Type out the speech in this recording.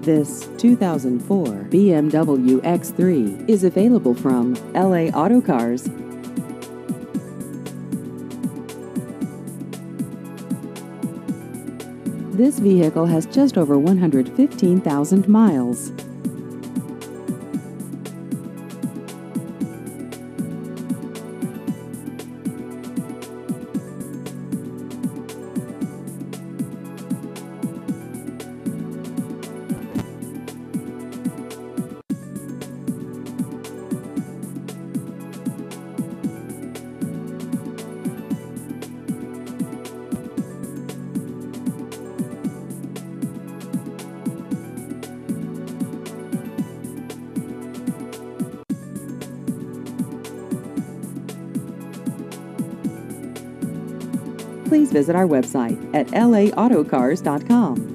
This 2004 BMW X3 is available from LA Auto Cars. This vehicle has just over 115,000 miles. Please visit our website at lautocars.com.